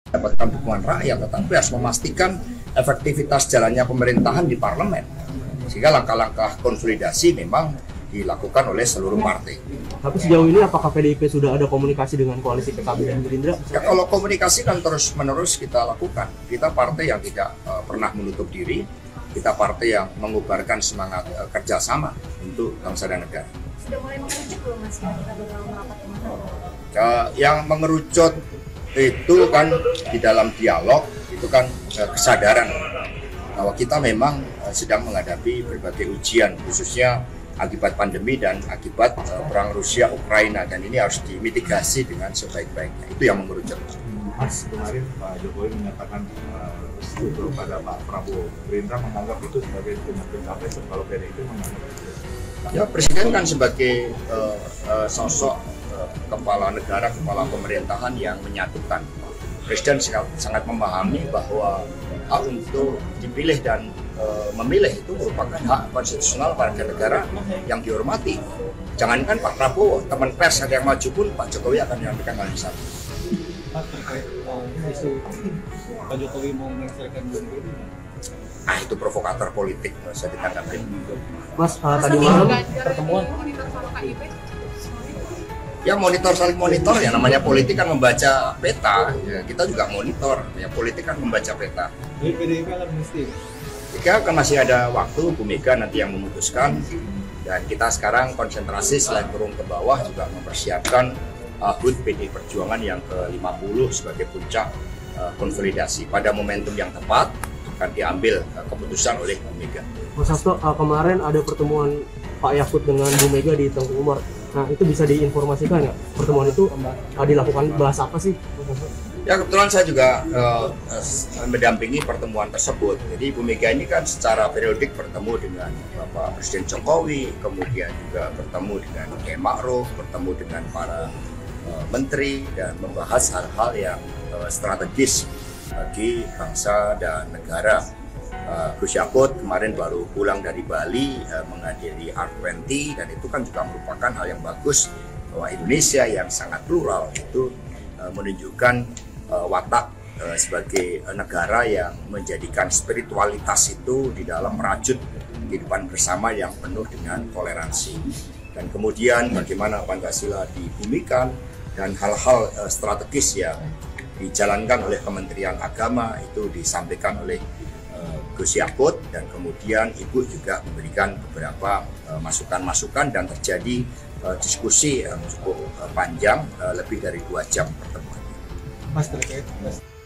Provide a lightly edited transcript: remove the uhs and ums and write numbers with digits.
Dapatkan dukungan rakyat, tetapi harus memastikan efektivitas jalannya pemerintahan di parlemen. Sehingga langkah-langkah konsolidasi memang dilakukan oleh seluruh partai. Tapi sejauh ini apakah PDIP sudah ada komunikasi dengan koalisi PKB dan Gerindra? Ya, kalau komunikasi kan terus-menerus kita lakukan. Kita partai yang tidak pernah menutup diri, kita partai yang mengubarkan semangat kerjasama untuk bangsa dan negara. Sudah mulai mengerucut belum Mas? Kita bakal merapat kemana? Yang mengerucut itu kan di dalam dialog, itu kan kesadaran bahwa kita memang sedang menghadapi berbagai ujian, khususnya akibat pandemi dan akibat perang Rusia-Ukraina, dan ini harus dimitigasi dengan sebaik-baiknya. Itu yang mengerucut. Mas, kemarin Pak Jokowi menyatakan setuju pada Pak Prabowo. Gerindra menganggap itu sebagai penyakit capres, kalau PDIP menganggap itu. Ya, Presiden kan sebagai sosok kepala negara, kepala pemerintahan yang menyatukan. Presiden sangat memahami bahwa hak untuk dipilih dan memilih itu merupakan hak konstitusional warga negara yang dihormati. Jangankan Pak Prabowo, teman pers ada yang maju pun Pak Jokowi akan menyampaikan hal yang sama. Pak, terkait isu Pak Jokowi mau menyelesaikan dulu. Itu provokator politik, nggak usah ditanggapi. Mas, tadi malam pertemuan. Ya, monitor, saling monitor, ya namanya politik kan membaca peta, ya, kita juga monitor, ya politik kan membaca peta. Jadi PDIP akan mesti. Jika kan masih ada waktu, Bu Mega nanti yang memutuskan, dan kita sekarang konsentrasi selain turun ke bawah juga mempersiapkan HUT PDI Perjuangan yang ke-50 sebagai puncak konsolidasi. Pada momentum yang tepat akan diambil keputusan oleh Bu Mega. Mas Hasto, kemarin ada pertemuan Pak Yakut dengan Bu Mega di Tengku Umar. Nah, itu bisa diinformasikan nggak? Pertemuan itu dilakukan bahas apa sih? Ya, kebetulan saya juga mendampingi pertemuan tersebut. Jadi Bu Mega ini kan secara periodik bertemu dengan Bapak Presiden Jokowi, kemudian juga bertemu dengan Kiai Ma'ruf, bertemu dengan para menteri, dan membahas hal-hal yang strategis bagi bangsa dan negara. Gus Yakut kemarin baru pulang dari Bali menghadiri R20, dan itu kan juga merupakan hal yang bagus bahwa Indonesia yang sangat plural itu menunjukkan watak sebagai negara yang menjadikan spiritualitas itu di dalam merajut kehidupan bersama yang penuh dengan toleransi. Dan kemudian bagaimana Pancasila dibumikan dan hal-hal strategis yang dijalankan oleh Kementerian Agama itu disampaikan oleh Gus Yakut, dan kemudian Ibu juga memberikan beberapa masukan-masukan, dan terjadi diskusi yang cukup panjang, lebih dari 2 jam pertemuan. Mas, terkait